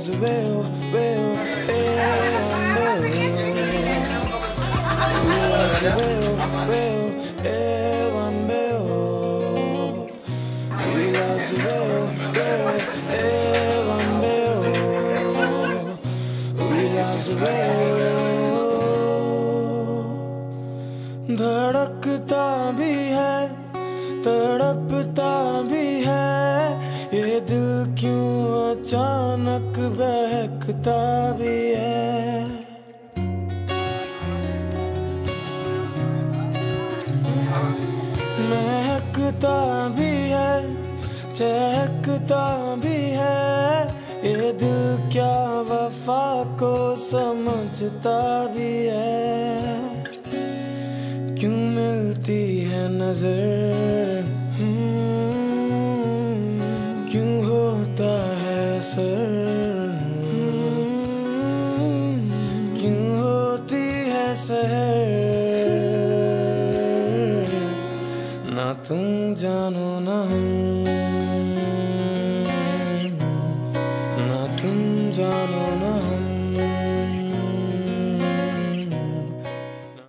loves will, धड़कता भी है, तड़पता भी है, ये दिल क्यों अचानक बहकता भी है। महकता भी है, चहकता भी है, ये दिल क्या वफा को समझता भी है। क्यों मिलती है नजर, क्यों होता है असर, क्यों होती है सहर।